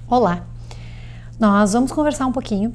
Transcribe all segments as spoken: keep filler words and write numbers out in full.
Olá! Nós vamos conversar um pouquinho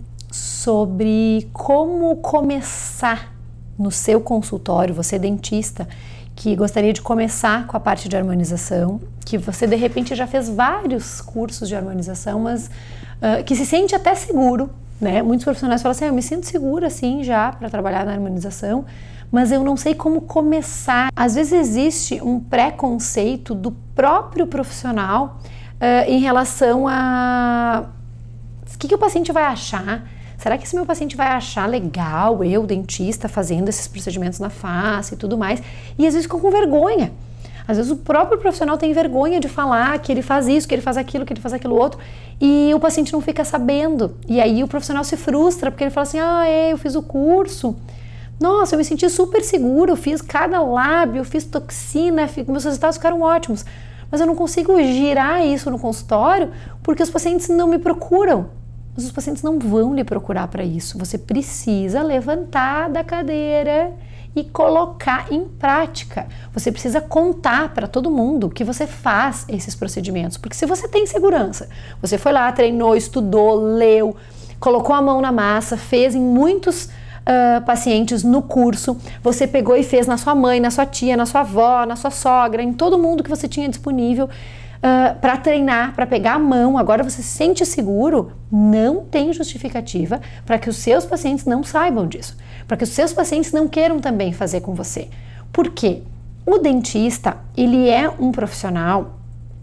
sobre como começar no seu consultório, você dentista, que gostaria de começar com a parte de harmonização, que você de repente já fez vários cursos de harmonização, mas uh, que se sente até seguro, né? Muitos profissionais falam assim, ah, eu me sinto segura assim já para trabalhar na harmonização, mas eu não sei como começar. Às vezes existe um preconceito do próprio profissional uh, em relação a o que, que o paciente vai achar. Será que esse meu paciente vai achar legal eu, dentista, fazendo esses procedimentos na face e tudo mais? E às vezes ficam com vergonha. Às vezes o próprio profissional tem vergonha de falar que ele faz isso, que ele faz aquilo, que ele faz aquilo outro, e o paciente não fica sabendo. E aí o profissional se frustra, porque ele fala assim, ah, é, eu fiz o curso, nossa, eu me senti super seguro, eu fiz cada lábio, eu fiz toxina, meus resultados ficaram ótimos. Mas eu não consigo girar isso no consultório porque os pacientes não me procuram. Mas os pacientes não vão lhe procurar para isso. Você precisa levantar da cadeira e colocar em prática. Você precisa contar para todo mundo que você faz esses procedimentos. Porque se você tem segurança, você foi lá, treinou, estudou, leu, colocou a mão na massa, fez em muitos uh, pacientes no curso, você pegou e fez na sua mãe, na sua tia, na sua avó, na sua sogra, em todo mundo que você tinha disponível, Uh, para treinar, para pegar a mão, agora você se sente seguro, não tem justificativa para que os seus pacientes não saibam disso, para que os seus pacientes não queiram também fazer com você. Por quê? O dentista, ele é um profissional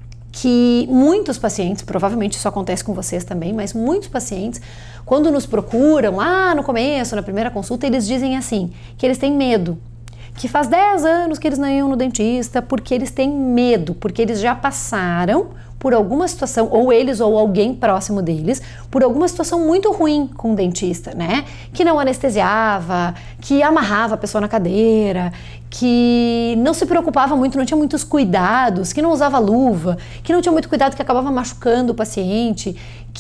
que muitos pacientes, provavelmente isso acontece com vocês também, mas muitos pacientes, quando nos procuram lá no começo, na primeira consulta, eles dizem assim, que eles têm medo. Que faz dez anos que eles não iam no dentista porque eles têm medo, porque eles já passaram por alguma situação, ou eles ou alguém próximo deles, por alguma situação muito ruim com o dentista, né? Que não anestesiava, que amarrava a pessoa na cadeira, que não se preocupava muito, não tinha muitos cuidados, que não usava luva, que não tinha muito cuidado, que acabava machucando o paciente,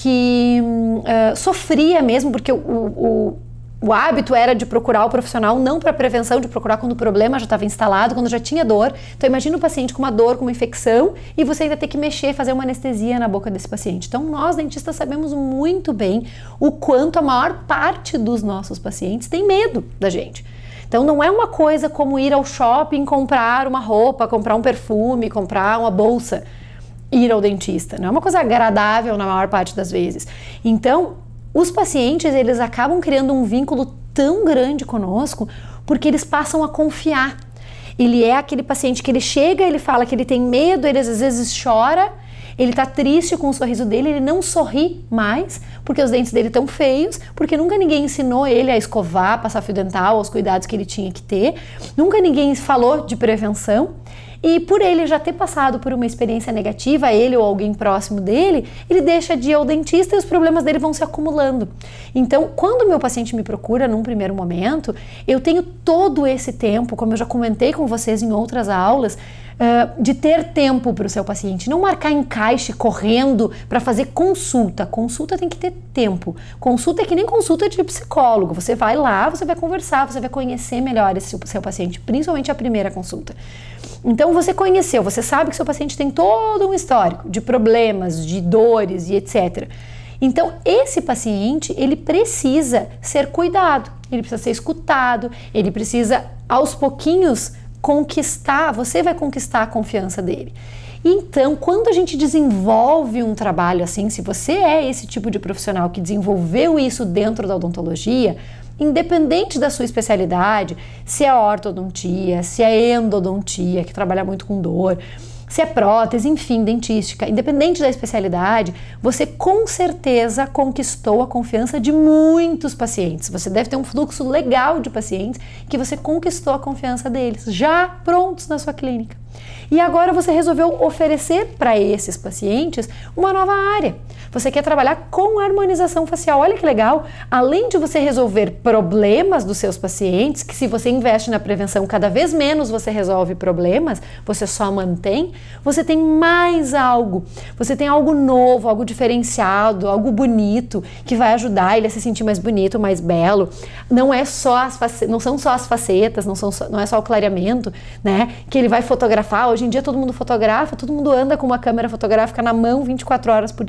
que uh, sofria mesmo, porque o, o O hábito era de procurar o profissional não para prevenção, de procurar quando o problema já estava instalado, quando já tinha dor. Então imagina o paciente com uma dor, com uma infecção, e você ainda ter que mexer, fazer uma anestesia na boca desse paciente. Então nós, dentistas, sabemos muito bem o quanto a maior parte dos nossos pacientes tem medo da gente. Então não é uma coisa como ir ao shopping, comprar uma roupa, comprar um perfume, comprar uma bolsa, ir ao dentista. Não é uma coisa agradável na maior parte das vezes. Então os pacientes, eles acabam criando um vínculo tão grande conosco porque eles passam a confiar. Ele é aquele paciente que ele chega, ele fala que ele tem medo, ele às vezes chora, ele tá triste com o sorriso dele, ele não sorri mais porque os dentes dele estão feios, porque nunca ninguém ensinou ele a escovar, passar fio dental, os cuidados que ele tinha que ter, nunca ninguém falou de prevenção. E por ele já ter passado por uma experiência negativa, ele ou alguém próximo dele, ele deixa de ir ao dentista e os problemas dele vão se acumulando. Então, quando o meu paciente me procura num primeiro momento, eu tenho todo esse tempo, como eu já comentei com vocês em outras aulas, Uh, de ter tempo para o seu paciente, não marcar encaixe correndo para fazer consulta. Consulta tem que ter tempo. Consulta é que nem consulta de psicólogo. Você vai lá, você vai conversar, você vai conhecer melhor esse seu paciente, principalmente a primeira consulta. Então você conheceu, você sabe que seu paciente tem todo um histórico de problemas, de dores e etcétera. Então esse paciente, ele precisa ser cuidado, ele precisa ser escutado, ele precisa aos pouquinhos conquistar, você vai conquistar a confiança dele. Então, quando a gente desenvolve um trabalho assim, se você é esse tipo de profissional que desenvolveu isso dentro da odontologia, independente da sua especialidade, se é ortodontia, se é endodontia, que trabalha muito com dor, se é prótese, enfim, dentística, independente da especialidade, você com certeza conquistou a confiança de muitos pacientes. Você deve ter um fluxo legal de pacientes que você conquistou a confiança deles, já prontos na sua clínica. E agora você resolveu oferecer para esses pacientes uma nova área. Você quer trabalhar com harmonização facial. Olha que legal! Além de você resolver problemas dos seus pacientes, que se você investe na prevenção, cada vez menos você resolve problemas, você só mantém, você tem mais algo. Você tem algo novo, algo diferenciado, algo bonito, que vai ajudar ele a se sentir mais bonito, mais belo. Não é só as face... não são só as facetas, não, são só... não é só o clareamento, né? Que ele vai fotografar. Hoje em dia todo mundo fotografa, todo mundo anda com uma câmera fotográfica na mão vinte e quatro horas por dia.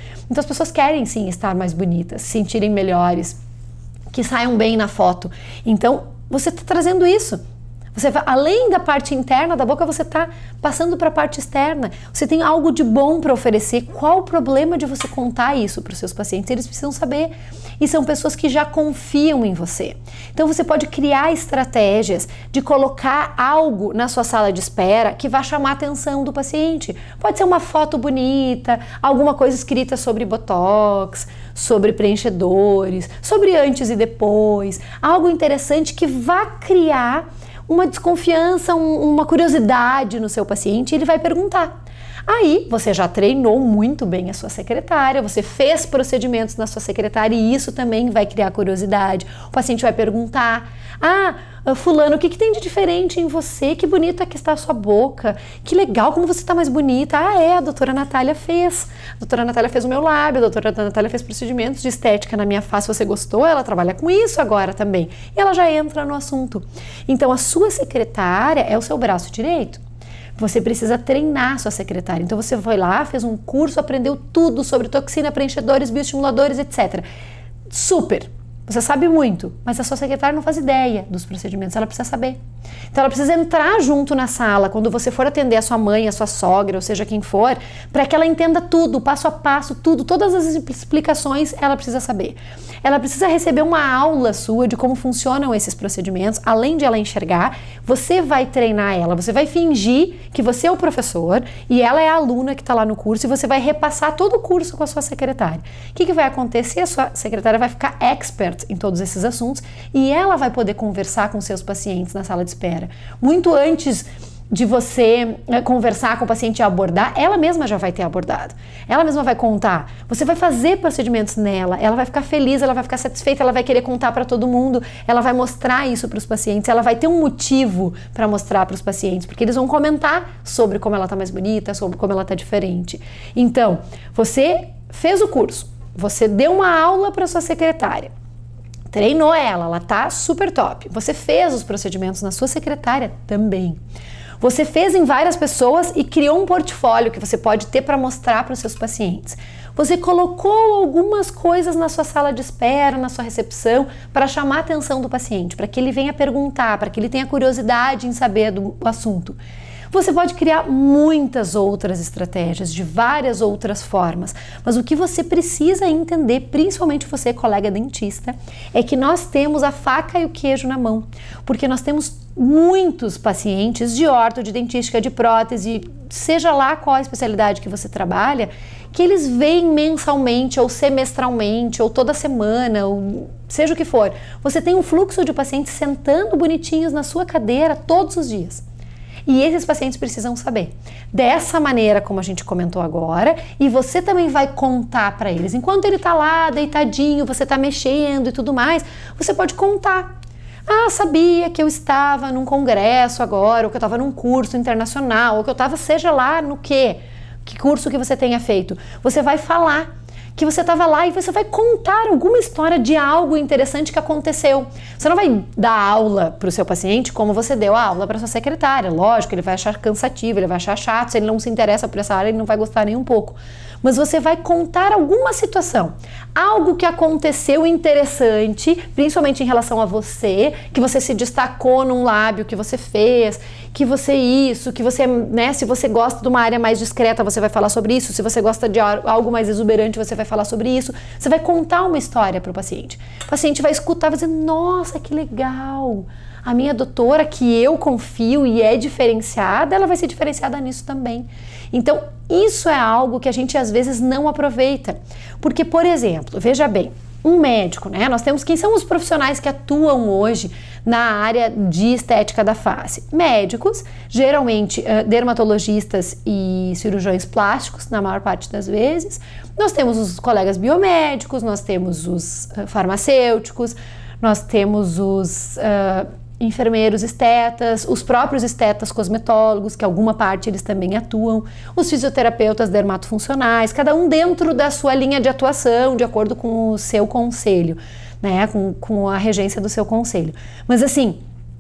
Então as pessoas querem sim estar mais bonitas, se sentirem melhores, que saiam bem na foto. Então você está trazendo isso. Você vai, além da parte interna da boca, você está passando para a parte externa. Você tem algo de bom para oferecer. Qual o problema de você contar isso para os seus pacientes? Eles precisam saber. E são pessoas que já confiam em você. Então você pode criar estratégias de colocar algo na sua sala de espera que vai chamar a atenção do paciente. Pode ser uma foto bonita, alguma coisa escrita sobre botox, sobre preenchedores, sobre antes e depois. Algo interessante que vá criar uma desconfiança, um, uma curiosidade no seu paciente, e ele vai perguntar. Aí você já treinou muito bem a sua secretária, você fez procedimentos na sua secretária e isso também vai criar curiosidade. O paciente vai perguntar: ah, fulano, o que, que tem de diferente em você? Que bonita que está a sua boca, que legal, como você está mais bonita. Ah, é, a doutora Natália fez. A doutora Natália fez o meu lábio, a doutora Natália fez procedimentos de estética na minha face, você gostou? Ela trabalha com isso agora também. E ela já entra no assunto. Então a sua secretária é o seu braço direito. Você precisa treinar sua secretária. Então você foi lá, fez um curso, aprendeu tudo sobre toxina, preenchedores, bioestimuladores, etcétera. Super! Você sabe muito, mas a sua secretária não faz ideia dos procedimentos, ela precisa saber. Então ela precisa entrar junto na sala quando você for atender a sua mãe, a sua sogra, ou seja, quem for, para que ela entenda tudo, passo a passo, tudo, todas as explicações ela precisa saber. Ela precisa receber uma aula sua de como funcionam esses procedimentos, além de ela enxergar, você vai treinar ela, você vai fingir que você é o professor e ela é a aluna que está lá no curso e você vai repassar todo o curso com a sua secretária. O que, que vai acontecer? A sua secretária vai ficar expert em todos esses assuntos e ela vai poder conversar com seus pacientes na sala de espera. Muito antes de você conversar com o paciente e abordar, ela mesma já vai ter abordado. Ela mesma vai contar. Você vai fazer procedimentos nela, ela vai ficar feliz, ela vai ficar satisfeita, ela vai querer contar para todo mundo, ela vai mostrar isso para os pacientes, ela vai ter um motivo para mostrar para os pacientes, porque eles vão comentar sobre como ela está mais bonita, sobre como ela está diferente. Então, você fez o curso, você deu uma aula para sua secretária, treinou ela, ela tá super top. Você fez os procedimentos na sua secretária também. Você fez em várias pessoas e criou um portfólio que você pode ter para mostrar para os seus pacientes. Você colocou algumas coisas na sua sala de espera, na sua recepção, para chamar a atenção do paciente, para que ele venha perguntar, para que ele tenha curiosidade em saber do assunto. Você pode criar muitas outras estratégias, de várias outras formas, mas o que você precisa entender, principalmente você, colega dentista, é que nós temos a faca e o queijo na mão, porque nós temos muitos pacientes de orto, de dentística, de prótese, seja lá qual a especialidade que você trabalha, que eles vêm mensalmente ou semestralmente ou toda semana, ou seja o que for. Você tem um fluxo de pacientes sentando bonitinhos na sua cadeira todos os dias. E esses pacientes precisam saber. Dessa maneira, como a gente comentou agora, e você também vai contar para eles. Enquanto ele tá lá, deitadinho, você tá mexendo e tudo mais, você pode contar. Ah, sabia que eu estava num congresso agora, ou que eu estava num curso internacional, ou que eu estava seja lá no quê? Que curso que você tenha feito. Você vai falar que você estava lá e você vai contar alguma história de algo interessante que aconteceu. Você não vai dar aula para o seu paciente como você deu a aula para sua secretária. Lógico, ele vai achar cansativo, ele vai achar chato, se ele não se interessa por essa área, ele não vai gostar nem um pouco. Mas você vai contar alguma situação, algo que aconteceu interessante, principalmente em relação a você, que você se destacou num lábio que você fez, que você isso, que você, né, se você gosta de uma área mais discreta, você vai falar sobre isso, se você gosta de algo mais exuberante, você vai falar sobre isso, você vai contar uma história para o paciente. O paciente vai escutar e vai dizer, nossa, que legal! A minha doutora, que eu confio e é diferenciada, ela vai ser diferenciada nisso também. Então, isso é algo que a gente às vezes não aproveita. Porque, por exemplo, veja bem, um médico, né? Nós temos quem são os profissionais que atuam hoje na área de estética da face. Médicos, geralmente dermatologistas e cirurgiões plásticos, na maior parte das vezes. Nós temos os colegas biomédicos, nós temos os farmacêuticos, nós temos os uh, enfermeiros estetas, os próprios estetas cosmetólogos, que alguma parte eles também atuam, os fisioterapeutas dermatofuncionais, cada um dentro da sua linha de atuação, de acordo com o seu conselho, né, com, com a regência do seu conselho. Mas assim,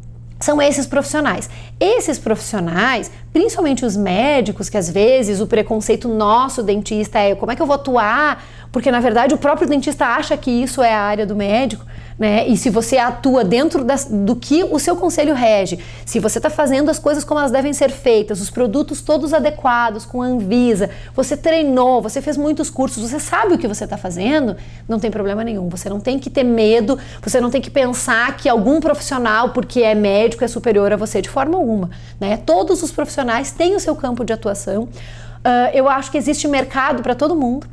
são esses profissionais. Esses profissionais, principalmente os médicos, que às vezes o preconceito nosso dentista é como é que eu vou atuar, porque na verdade o próprio dentista acha que isso é a área do médico, né? E se você atua dentro das, do que o seu conselho rege, se você está fazendo as coisas como elas devem ser feitas, os produtos todos adequados com a Anvisa, você treinou, você fez muitos cursos, você sabe o que você está fazendo, não tem problema nenhum. Você não tem que ter medo, você não tem que pensar que algum profissional, porque é médico, é superior a você de forma alguma, né? Todos os profissionais têm o seu campo de atuação. Uh, eu acho que existe mercado para todo mundo.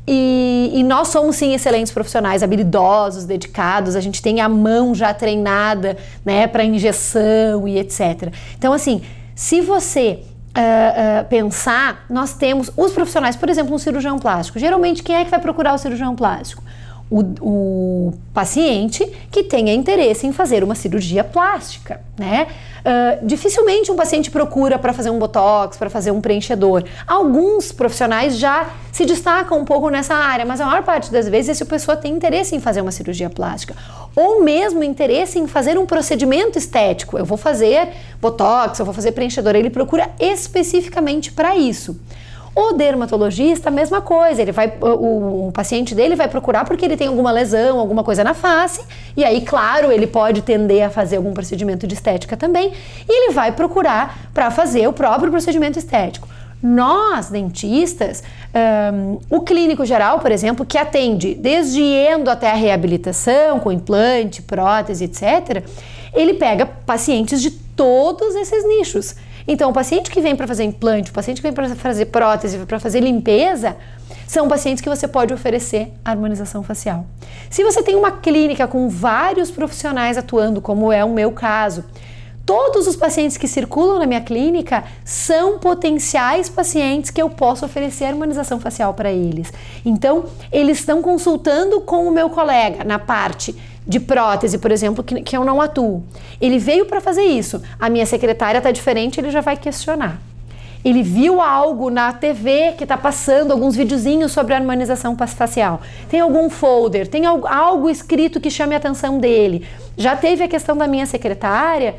E, e nós somos sim excelentes profissionais, habilidosos, dedicados, a gente tem a mão já treinada, né, para injeção e etcétera. Então assim, se você uh, uh, pensar, nós temos os profissionais, por exemplo, um cirurgião plástico. Geralmente quem é que vai procurar o cirurgião plástico? O, o paciente que tenha interesse em fazer uma cirurgia plástica, né? Uh, dificilmente um paciente procura para fazer um botox, para fazer um preenchedor. Alguns profissionais já se destacam um pouco nessa área, mas a maior parte das vezes essa pessoa tem interesse em fazer uma cirurgia plástica ou mesmo interesse em fazer um procedimento estético. Eu vou fazer botox, eu vou fazer preenchedor. Ele procura especificamente para isso. O dermatologista, a mesma coisa, ele vai, o, o paciente dele vai procurar porque ele tem alguma lesão, alguma coisa na face, e aí, claro, ele pode tender a fazer algum procedimento de estética também, e ele vai procurar para fazer o próprio procedimento estético. Nós, dentistas, um, o clínico geral, por exemplo, que atende desde endo até a reabilitação, com implante, prótese, etcétera, ele pega pacientes de todos esses nichos. Então, o paciente que vem para fazer implante, o paciente que vem para fazer prótese, para fazer limpeza, são pacientes que você pode oferecer harmonização facial. Se você tem uma clínica com vários profissionais atuando, como é o meu caso, todos os pacientes que circulam na minha clínica são potenciais pacientes que eu posso oferecer harmonização facial para eles. Então, eles estão consultando com o meu colega na parte de prótese, por exemplo, que, que eu não atuo. Ele veio para fazer isso. A minha secretária está diferente, ele já vai questionar. Ele viu algo na T V que está passando, alguns videozinhos sobre harmonização facial. Tem algum folder, tem algo escrito que chame a atenção dele. Já teve a questão da minha secretária.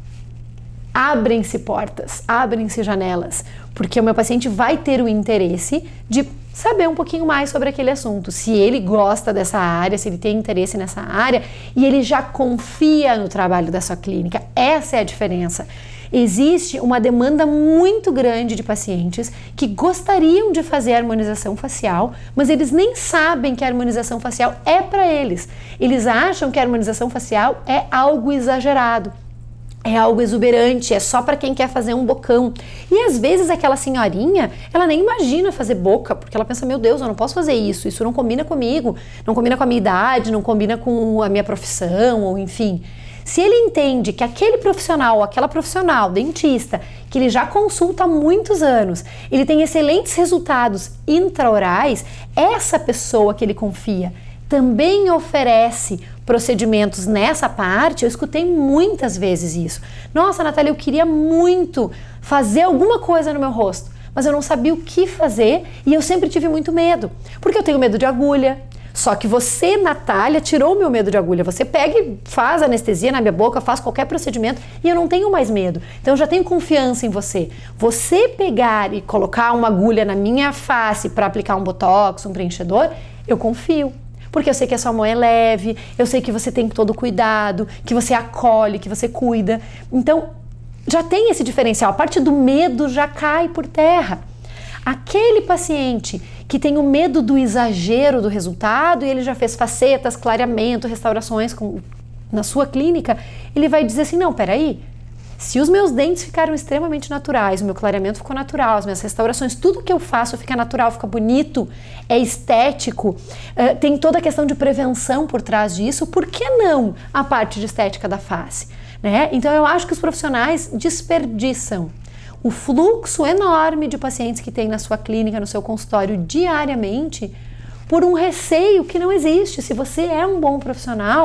Abrem-se portas, abrem-se janelas, porque o meu paciente vai ter o interesse de saber um pouquinho mais sobre aquele assunto, se ele gosta dessa área, se ele tem interesse nessa área e ele já confia no trabalho da sua clínica. Essa é a diferença. Existe uma demanda muito grande de pacientes que gostariam de fazer harmonização facial, mas eles nem sabem que a harmonização facial é para eles. Eles acham que a harmonização facial é algo exagerado. É algo exuberante, é só para quem quer fazer um bocão. E às vezes aquela senhorinha, ela nem imagina fazer boca, porque ela pensa, meu Deus, eu não posso fazer isso, isso não combina comigo, não combina com a minha idade, não combina com a minha profissão, ou enfim. Se ele entende que aquele profissional, aquela profissional, dentista, que ele já consulta há muitos anos, ele tem excelentes resultados intraorais, essa pessoa que ele confia também oferece procedimentos nessa parte. Eu escutei muitas vezes isso. Nossa, Natália, eu queria muito fazer alguma coisa no meu rosto, mas eu não sabia o que fazer e eu sempre tive muito medo, porque eu tenho medo de agulha. Só que você, Natália, tirou o meu medo de agulha. Você pega e faz anestesia na minha boca, faz qualquer procedimento e eu não tenho mais medo. Então eu já tenho confiança em você. Você pegar e colocar uma agulha na minha face para aplicar um botox, um preenchedor, eu confio. Porque eu sei que a sua mão é leve, eu sei que você tem todo o cuidado, que você acolhe, que você cuida. Então, já tem esse diferencial. A parte do medo já cai por terra. Aquele paciente que tem o medo do exagero do resultado e ele já fez facetas, clareamento, restaurações com, na sua clínica, ele vai dizer assim, não, peraí, se os meus dentes ficaram extremamente naturais, o meu clareamento ficou natural, as minhas restaurações, tudo que eu faço fica natural, fica bonito, é estético, uh, tem toda a questão de prevenção por trás disso, por que não a parte de estética da face? Né? Então eu acho que os profissionais desperdiçam o fluxo enorme de pacientes que tem na sua clínica, no seu consultório diariamente, por um receio que não existe. Se você é um bom profissional,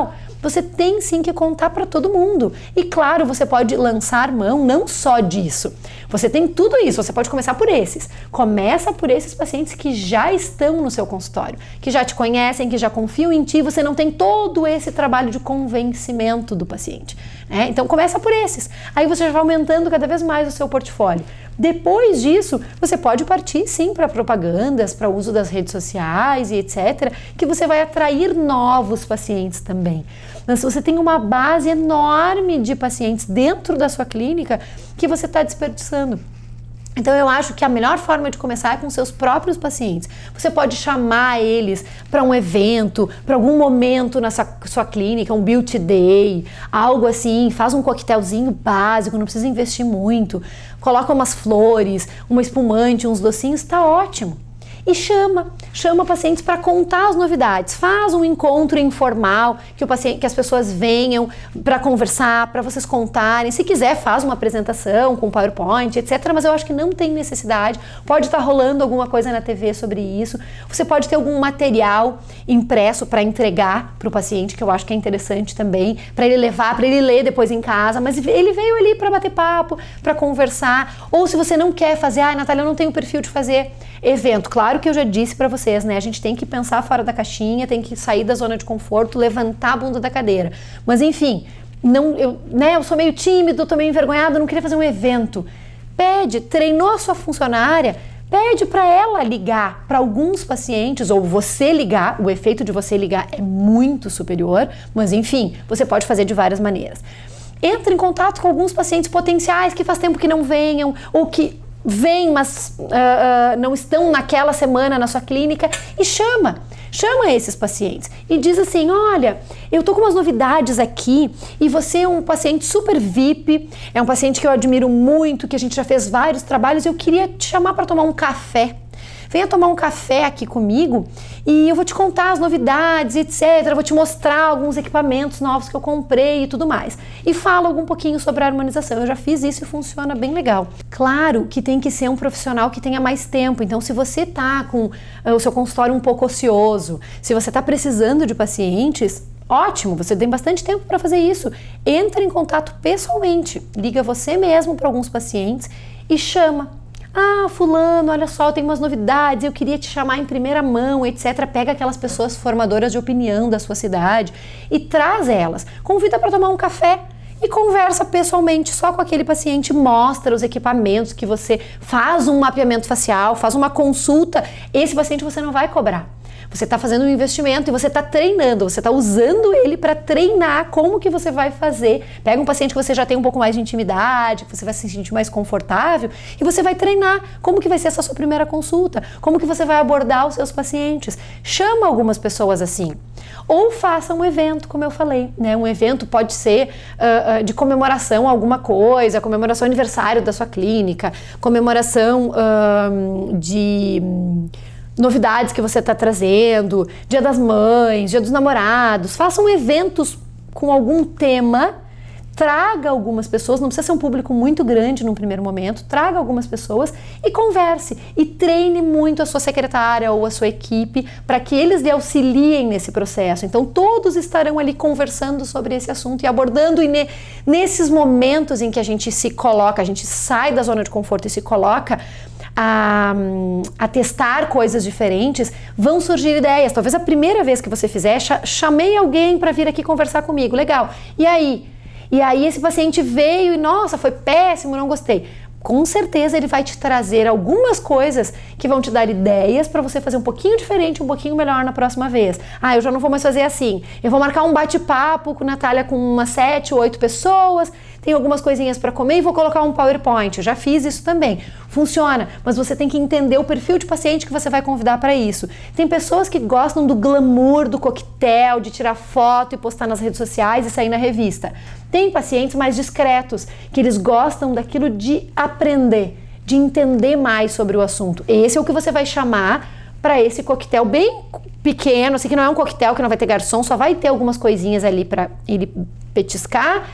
você tem sim que contar para todo mundo. E claro, você pode lançar mão não só disso. Você tem tudo isso, você pode começar por esses. Começa por esses pacientes que já estão no seu consultório, que já te conhecem, que já confiam em ti, você não tem todo esse trabalho de convencimento do paciente, né? Então começa por esses. Aí você já vai aumentando cada vez mais o seu portfólio. Depois disso, você pode partir sim para propagandas, para o uso das redes sociais e etcétera, que você vai atrair novos pacientes também. Mas você tem uma base enorme de pacientes dentro da sua clínica que você está desperdiçando. Então eu acho que a melhor forma de começar é com seus próprios pacientes. Você pode chamar eles para um evento, para algum momento na sua, sua clínica, um beauty day, algo assim, faz um coquetelzinho básico, não precisa investir muito, coloca umas flores, uma espumante, uns docinhos, tá ótimo. E chama, chama pacientes para contar as novidades, faz um encontro informal, que, o paciente, que as pessoas venham para conversar, para vocês contarem, se quiser faz uma apresentação com PowerPoint, etcétera, mas eu acho que não tem necessidade, pode estar rolando alguma coisa na T V sobre isso, você pode ter algum material impresso para entregar para o paciente, que eu acho que é interessante também, para ele levar, para ele ler depois em casa, mas ele veio ali para bater papo, para conversar, ou se você não quer fazer, ai, Natália, eu não tenho perfil de fazer evento, claro que eu já disse para vocês, né? A gente tem que pensar fora da caixinha, tem que sair da zona de conforto, levantar a bunda da cadeira. Mas enfim, não, eu, né, eu sou meio tímido, tô meio envergonhado, não queria fazer um evento. Pede, treinou a sua funcionária, pede para ela ligar para alguns pacientes, ou você ligar, o efeito de você ligar é muito superior, mas enfim, você pode fazer de várias maneiras. Entra em contato com alguns pacientes potenciais que faz tempo que não venham, ou que vêm, mas uh, uh, não estão naquela semana na sua clínica, e chama, chama esses pacientes e diz assim, olha, eu tô com umas novidades aqui e você é um paciente super V I P, é um paciente que eu admiro muito, que a gente já fez vários trabalhos, eu queria te chamar para tomar um café. Venha tomar um café aqui comigo e eu vou te contar as novidades, etcétera. Eu vou te mostrar alguns equipamentos novos que eu comprei e tudo mais. E fala algum pouquinho sobre a harmonização. Eu já fiz isso e funciona bem legal. Claro que tem que ser um profissional que tenha mais tempo. Então, se você tá com uh, o seu consultório um pouco ocioso, se você tá precisando de pacientes, ótimo, você tem bastante tempo para fazer isso. Entra em contato pessoalmente. Liga você mesmo para alguns pacientes e chama. Ah, fulano, olha só, eu tenho umas novidades, eu queria te chamar em primeira mão, etcétera. Pega aquelas pessoas formadoras de opinião da sua cidade e traz elas. Convida para tomar um café e conversa pessoalmente só com aquele paciente, mostra os equipamentos que você faz um mapeamento facial, faz uma consulta. Esse paciente você não vai cobrar. Você está fazendo um investimento e você está treinando, você está usando ele para treinar como que você vai fazer. Pega um paciente que você já tem um pouco mais de intimidade, que você vai se sentir mais confortável e você vai treinar como que vai ser essa sua primeira consulta, como que você vai abordar os seus pacientes. Chama algumas pessoas assim. Ou faça um evento, como eu falei, né? Um evento pode ser uh, uh, de comemoração a alguma coisa, comemoração aniversário da sua clínica, comemoração uh, de... novidades que você está trazendo, Dia das Mães, Dia dos Namorados, façam eventos com algum tema, traga algumas pessoas, não precisa ser um público muito grande num primeiro momento, traga algumas pessoas e converse e treine muito a sua secretária ou a sua equipe para que eles lhe auxiliem nesse processo. Então todos estarão ali conversando sobre esse assunto e abordando, e ne, nesses momentos em que a gente se coloca, a gente sai da zona de conforto e se coloca A, a testar coisas diferentes, vão surgir ideias. Talvez a primeira vez que você fizer, chamei alguém para vir aqui conversar comigo, legal. E aí? E aí esse paciente veio e, nossa, foi péssimo, não gostei. Com certeza ele vai te trazer algumas coisas que vão te dar ideias para você fazer um pouquinho diferente, um pouquinho melhor na próxima vez. Ah, eu já não vou mais fazer assim. Eu vou marcar um bate-papo com a Natália com umas sete, oito pessoas, tem algumas coisinhas para comer e vou colocar um PowerPoint. Eu já fiz isso também. Funciona, mas você tem que entender o perfil de paciente que você vai convidar para isso. Tem pessoas que gostam do glamour, do coquetel, de tirar foto e postar nas redes sociais e sair na revista. Tem pacientes mais discretos, que eles gostam daquilo de aprender, de entender mais sobre o assunto. Esse é o que você vai chamar para esse coquetel bem pequeno, assim, que não é um coquetel que não vai ter garçom, só vai ter algumas coisinhas ali para ele petiscar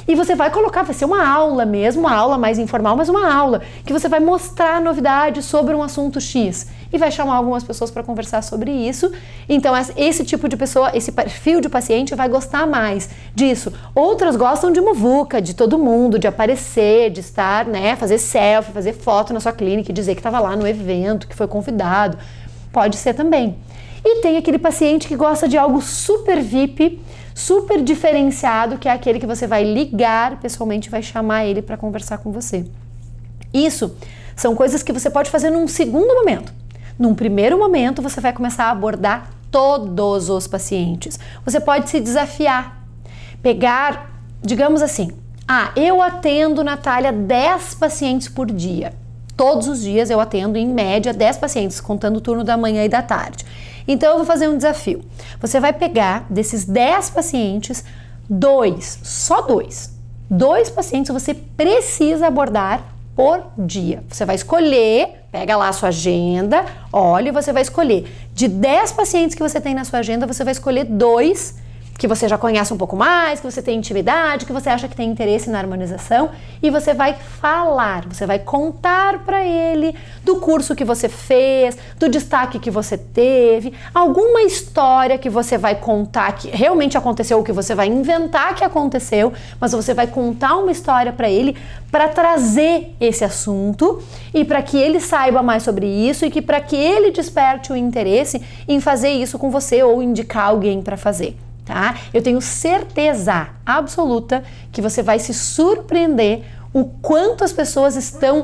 E você vai colocar, vai ser uma aula mesmo, uma aula mais informal, mas uma aula que você vai mostrar novidades sobre um assunto X e vai chamar algumas pessoas para conversar sobre isso. Então esse tipo de pessoa, esse perfil de paciente vai gostar mais disso. Outras gostam de muvuca, de todo mundo, de aparecer, de estar, né, fazer selfie, fazer foto na sua clínica e dizer que estava lá no evento, que foi convidado. Pode ser também. E tem aquele paciente que gosta de algo super V I P, super diferenciado, que é aquele que você vai ligar pessoalmente e vai chamar ele para conversar com você. Isso são coisas que você pode fazer num segundo momento. Num primeiro momento, você vai começar a abordar todos os pacientes. Você pode se desafiar, pegar, digamos assim, ah, eu atendo, Natália, dez pacientes por dia. Todos os dias eu atendo, em média, dez pacientes, contando o turno da manhã e da tarde. Então eu vou fazer um desafio. Você vai pegar desses dez pacientes, dois, só dois. Dois pacientes você precisa abordar por dia. Você vai escolher, pega lá a sua agenda, olha, você vai escolher. De dez pacientes que você tem na sua agenda, você vai escolher dois que você já conhece um pouco mais, que você tem intimidade, que você acha que tem interesse na harmonização, e você vai falar, você vai contar para ele do curso que você fez, do destaque que você teve, alguma história que você vai contar que realmente aconteceu, ou que você vai inventar que aconteceu, mas você vai contar uma história para ele para trazer esse assunto e para que ele saiba mais sobre isso e que para que ele desperte o interesse em fazer isso com você ou indicar alguém para fazer. Tá? Eu tenho certeza absoluta que você vai se surpreender o quanto as pessoas estão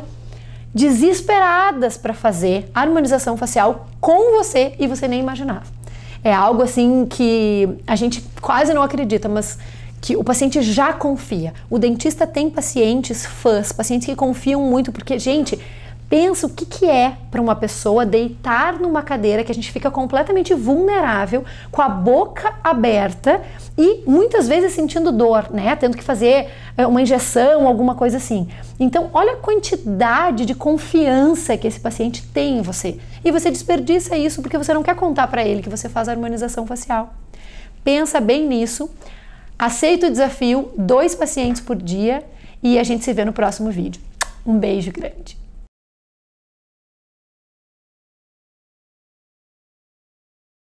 desesperadas para fazer harmonização facial com você e você nem imaginava. É algo assim que a gente quase não acredita, mas que o paciente já confia. O dentista tem pacientes fãs, pacientes que confiam muito, porque, gente, pensa o que, que é para uma pessoa deitar numa cadeira que a gente fica completamente vulnerável, com a boca aberta e muitas vezes sentindo dor, né? Tendo que fazer uma injeção, alguma coisa assim. Então, olha a quantidade de confiança que esse paciente tem em você. E você desperdiça isso porque você não quer contar para ele que você faz harmonização facial. Pensa bem nisso. Aceita o desafio, dois pacientes por dia, e a gente se vê no próximo vídeo. Um beijo grande!